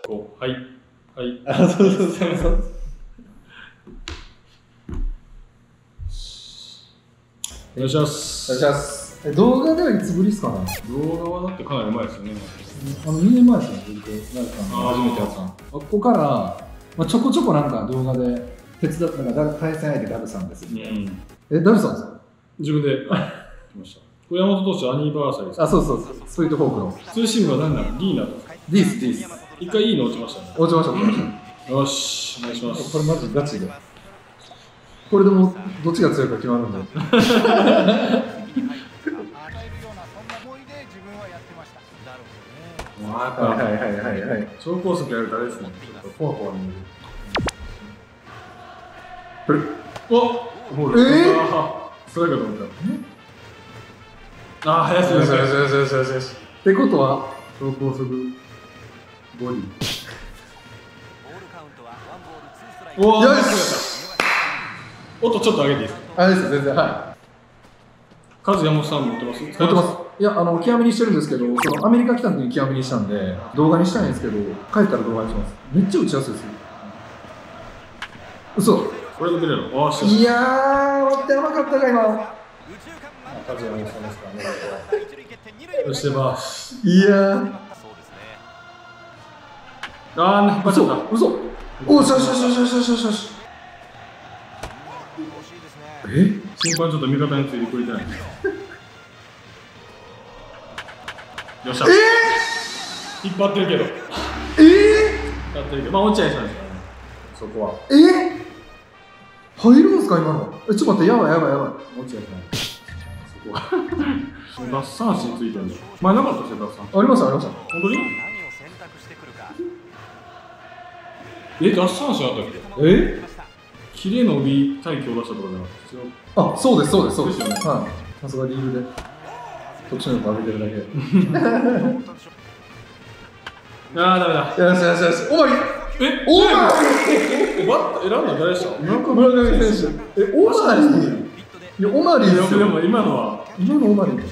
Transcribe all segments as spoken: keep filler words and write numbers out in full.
こう、はい。はい。 あ、そうそうそうそう。 お願いします。 お願いします。え、動画ではいつぶりですかね。 動画はだってかなり前ですよね。 あのにねんまえですよね、僕、なるさんが初めてやったの。ここから、まあ、ちょこちょこなんか動画で手伝ったなんか対戦相手ダルさんですよね。うん、え、ダルさんですか。 自分で来ました。これ山本投手アニバーサリーです。 あ、そうそうそう、ストリートフォークの。 ツーシームは何なの？リーナですか？ ディース、ディース。 一回いいの落ちましたね。 落ちました、落ちました。 よし、お願いします。 これマジガチで。これでもどっちが強いか決まるんで。はいはいはいはいはい。 超高速やるとあれですね。ちょっとポワポワに。 これ。 お、えー、それかと思った。ああ、早すぎる。よしよしよしよしよし。 ってことは超高速ボディ。おお、よし。おっとちょっと上げていいですか。 あれです全然はい。 カズ山本さん持ってます？持ってます。いや、あの、極めにしてるんですけど、そのアメリカ来た時に極めにしたんで、動画にしたいんですけど、帰ったら動画にします。めっちゃ打ちやすいですよ。嘘。 これで見れるの？ああ、 いやー、待って、甘かったか、今。 カズ山本さんですかね。よし、出ます。 いやー。 あー、引っ張っちゃった。 嘘。おー、しよしよしよしよしよしよし。え？ 審判ちょっと味方についてくれてない。よっしゃ。えー、引っ張ってるけど。えー、 引っ張ってるけど、まあ落合さんですからね。そこは。 えー、入るんですか今の。え、ちょっと待って、やばいやばいやばい。 落合さん。そこは。奪三振ついてるんだ。前なかったですよ、奪三振。 ありましたありました。 本当に？え、奪三振あったっけ？ え？ キレの帯対強打者とかじゃなくて。 あ、そうですそうですそうです。 ですよね。 はい。さすがリールで。特殊能力上げてるだけ。 ああ、ダメだ。 よしよしよし。おまり。 え、 おまり。 え、バット選んだ誰でした？ 村上選手。え、オマリー。いや、オマリーですよ。 でも今のは。 今のオマリー。 よ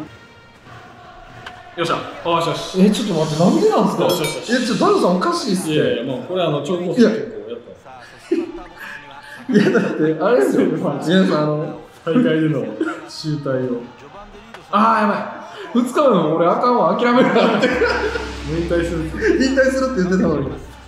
っしゃ。ああ、よしよし。 え、ちょっと待って、なんでなんですか。 よしよしよし。 え、ちょっとダルさんおかしいっすね。 いやいや、もうこれあの超高速結構やった。 いやだってあれですよ。皆さんあの大会での集大を。 ああやばい。二日目も俺あかんわ諦めるなって。 引退する。 引退するって言ってたのに。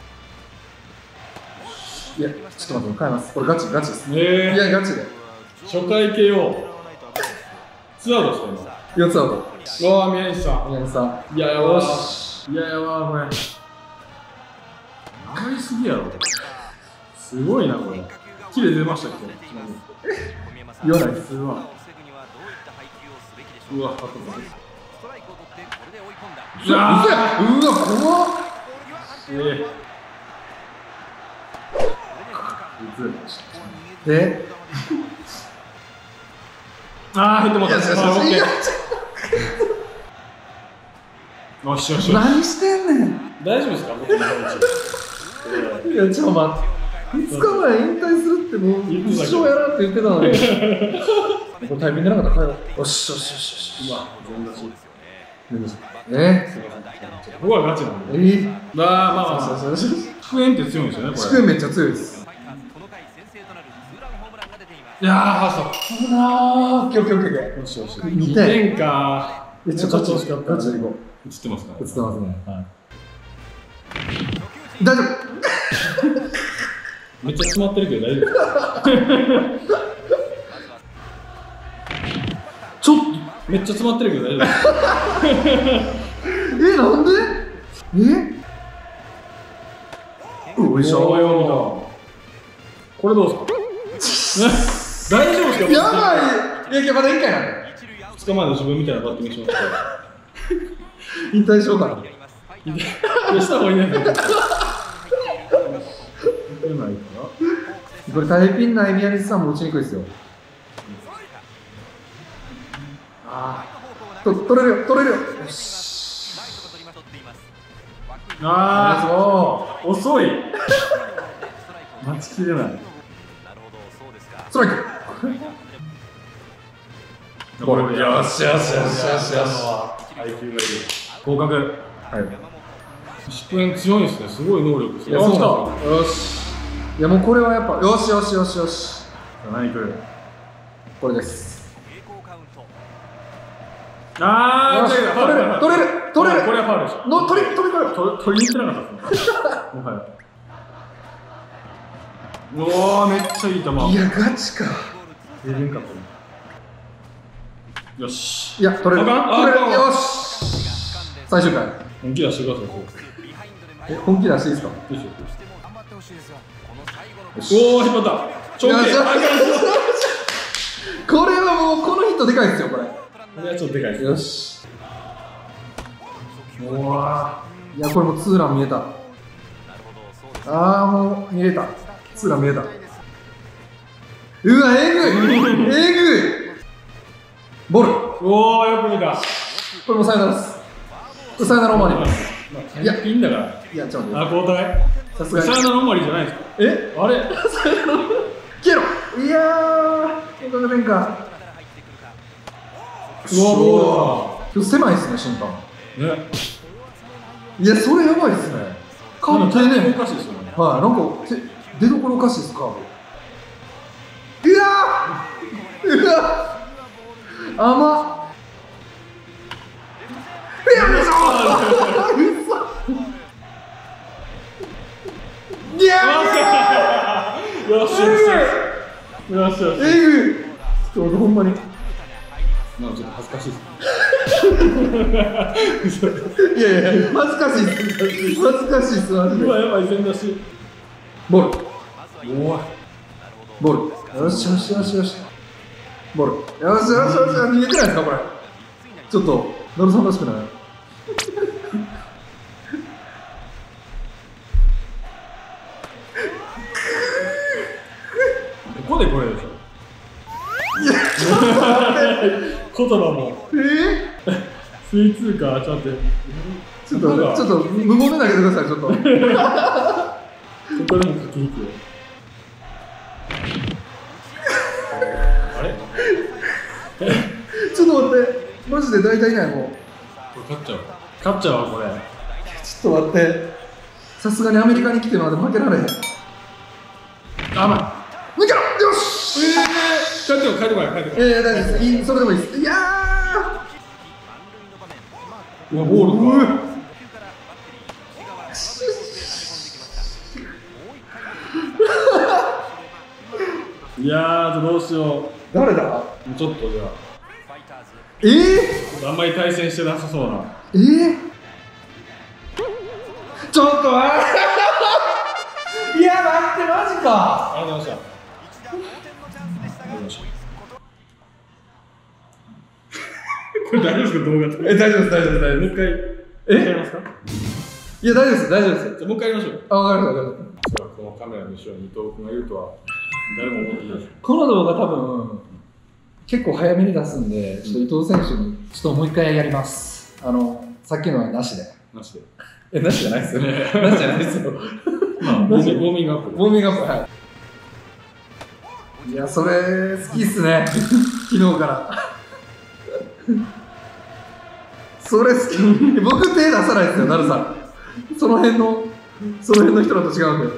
いやちょっと待って変えます。これガチガチです。 ええ。 いやガチで。 初回 ケーオー。ツーアウトですか今。四つアウト。 うわあ宮西さん。 宮西さん。 いややわー。いややわーこれ。上がりすぎやろ。すごいなこれ。キレ出ましたっけ？ 言わないです。 うわ。うわ、あとうわうわ怖っ。 ええ。で。 ああ、入ってもらった。ああ、オッケー。よしよし。 何してんねん。 大丈夫ですか？僕の話。いやちょっと待って。二日前引退するってもう一生やらんって言ってたのに。これタイミングなかったら帰ろう。よしよしよしよし。 うわ、全出し。 え？ ここはガチなんで。 え？ まあまあまあ。祝宴って強いんですよね、これ。 祝宴めっちゃ強いです。 いやー、ファースト。 危なー。オッケーオッケーオッケー。 よしよし。 にてんかー。ちょっとガチ欲しかった。ガチでいこう。映ってますか？ 映ってますね。はい。大丈夫。 めっちゃ詰まってるけど大丈夫ですか？ちょっとめっちゃ詰まってるけど大丈夫ですか？ え、なんで？え？おいしょー。これどうですか？大丈夫ですか？ やばい。いや、まだいっかいなんで。 ふつかまえの自分みたいなバッティングしました。 引退しようかな。 した方がいいんじゃないですか？ これタイピンない宮西さんも打ちにくいですよ。ああ、と取れるよ取れるよ。よし。 ああ、遅い。待ちきれない。 ストライク。これよしよしよしよしよし。 合格。 はい。 祝宴強いんですね。すごい能力ですね。 そうなんですよよ。よし。いやもうこれはやっぱよしよしよしよし。 何来る？ これです。 あー、 取れる取れる取れる取れる。 これはファウルでしょ。 の取り取りこれ。 取取りに行ってなかったですね。もはや。うわー、めっちゃいい球。 いやガチか。 出れんかったね。よし。 いや取れる。 あかん取れる。 あかんよし。最終回。 本気出してください。 え本気出していいですか？ よしよし。おお、引っ張った。長径。 よしこれはもうこのヒットでかいですよこれ。 これはちょっとでかいです。 よし。うわー。いやこれもツーラン見えた。ああもう見えた。ツーラン見えた。うわえぐいえぐい。ボール。 おお、よく見た。 これもサヨナラです。これサヨナラオマーリー。 いや、いいんだから。 いやちょっとあ、 待って。 交代。 さすがに。 サヨナラオマリーじゃないですか。 えあれ。 消えろ。いやーおかげでんか。 うわ、ボ今日狭いですね審判。 ール。ね。 いやそれやばいですね。カーブ丁寧。 おかしいですよね。 はい、なんかて出どころおかしいですカーブ。うわーうわ甘っ。いやでしょいやよしよしよしよしよし。 えぐい。ちょっとほんまに。 なんかちょっと恥ずかしいです。 いやいや恥ずかしいっす。恥ずかしいっすマジで。 うわ、やばい、全出し。 ボール。 おい。 ボール。よしよしよしよし。ボール。よしよしよし。逃げてないですかこれ。ちょっとノルさんらしくない。 ここでこれでしょ。言葉も。 えースイーツか、ちょっと待って。 ちょっと、ちょっと無言で投げてください、ちょっと。 ここでも駆け引きを。あれちょっと待って、マジで大体いないもん。 これ勝っちゃう。勝っちゃうわ、これ。 ちょっと待って。さすがにアメリカに来てまで負けられへん。甘い。抜けろよしえー、帰ってこい、帰ってこい、帰ってこい。 えー、大丈夫です。いいそれでもいいです。いやうわ、ボールか。いやー、どうしよう。 誰だちょっとじゃあ。 えー、 あんまり対戦してなさそうな。 えー、ちょっと待っていや、待って、マジか。 ありがとうございました。ありがとうございました。これ大丈夫ですか、動画とか。 え、大丈夫です、大丈夫です、大丈夫です。 もう一回。 えやりますか。 いや、大丈夫です、大丈夫です。 じゃあもう一回やりましょう。 あ、わかりました、わかりました。 それはこのカメラの後ろに伊藤君がいるとは誰も思ってないです。 この動画多分、結構早めに出すんで、ちょっと伊藤選手に、ちょっともう一回やります。あの、さっきのはなしで。 なしで。 え、なしじゃないですよ。なしじゃないですよ。 まあ、ウォーミングアップ。 ウォーミングアップ、はい。いや、それ、好きっすね。昨日から。それ好き。僕手出さないですよ、なるさん。その辺の、その辺の人らと違うんで。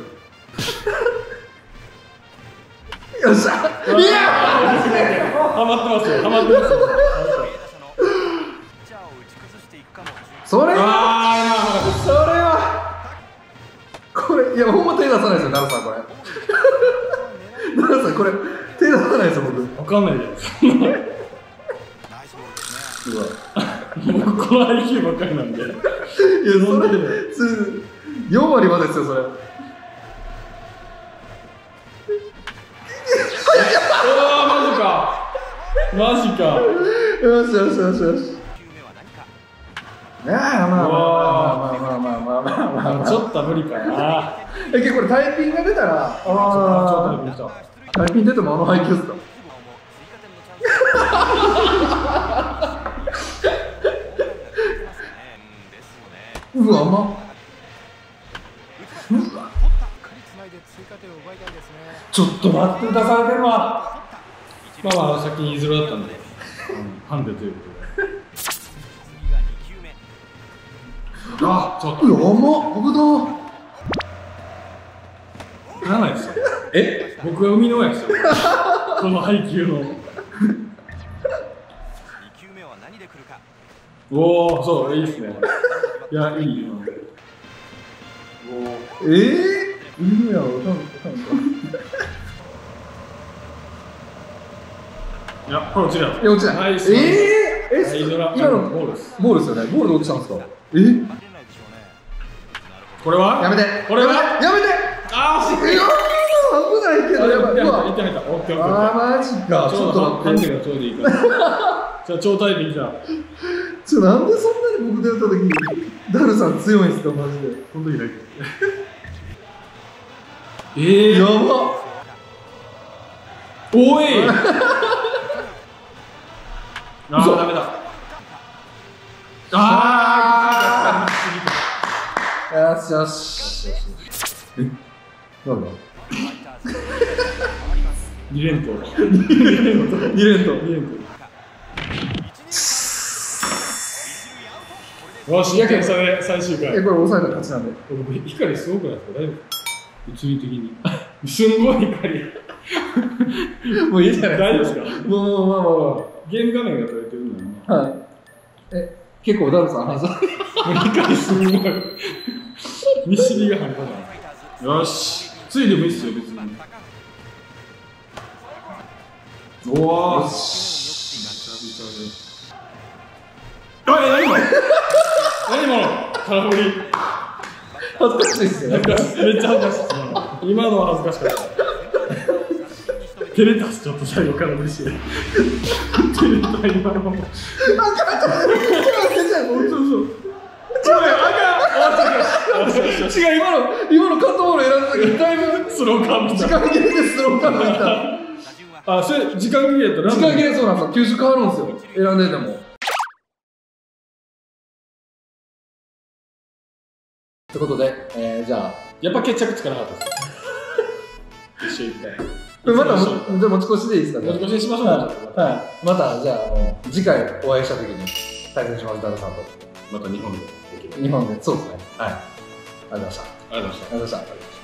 よっしゃ。いやハマってますよ、ハマってますよ。 それは、 あそれは、これ、いや、ほんま手出さないですよ、なるさん、これ。なるさん、これ、手出さないですよ、僕。 ー、わかんないじゃないですか。うわ。僕、この アイキュー ばっかりなんで。 いや、それ、よん割までですよ、それ。 うわー、マジか。マジか。 よしよしよしよし。ああ、まあまあまあまあまあまあまあまあまあ。 ちょっと無理かな。 え、結構これタイピンが出たら、あちょっあ、 と出てきた。 タイピン出てもあの配球っすか。うわ、甘っ。うわ。ちょっと待って、出されてるわ。 まあまあ、先にいずれだったんで、ハンデということで。 あ、ちょっと。 うわ、甘っ、危な。 いらないですよ。 え、 僕は生みの親ですよ。この配球の。おお、そう、いいですね。いや、いいよ。 えー、いるやろ、多分、多分。 いや、これ落ちるやろ。 いや、落ちない。 ナイス。 えー、え、 ナイスドラ今のボールです。 ボールですよね。ボールで落ちたんですか。え、 これはやめて。 これはやめて。 あー、しっかり。 いや危ないけど、やばい。うわ、 いったいった。オッケーオッケー。 あー、マジか。ちょっと待って。 ハンデがちょうどいいから。じゃあ、超タイピングじゃん。 ちょ、なんでそんなに僕でやった時ダルさん強いんすか、マジで。 この時だけ。えー。 やば。 おい。あー、ダメだ。あー。よしよし。え、なんだ。 二連投。 二連投。 二連投。よし、やけんそれ最終回。 え、これ抑えたら勝ちなんで。 僕、光すごくないですか、大丈夫。物理的に。すんごい光。 もういいじゃない大丈夫ですか。 もう、もう、まあまあまゲーム画面が撮れてるんだよね。 あ。はい。え、結構ダルさん、話さ。 もう光すんごい。ミシリが半端ない。よし。ついでもいいっすよ、別に。おー。よし。おい、何も何も空振り。 恥ずかしいですよね。 めっちゃ恥ずかしい。今のは恥ずかしかった。照れたし、ちょっと最後空振りして。照れた、今のも。あかん、ちょっと、そうそう。 違う、今の、今のカットボール選んだ時にだいぶスローカーブ時間切れでスローカーブいった。 あ、それ時間切れやったら時間切れそうなんですよ。球種変わるんですよ。選んでても。ってことで、えー、じゃあやっぱ決着つかなかったです。一緒一回。 またも、じゃあ持ち越しでいいですかね。 持ち越しにしましょう。 はい。はい、またじゃあ、あの次回お会いした時に対戦します、ダルさんと。 また日本で。 日本で、そうですね。はい。ありがとうございました。 ありがとうございました。 ありがとうございました。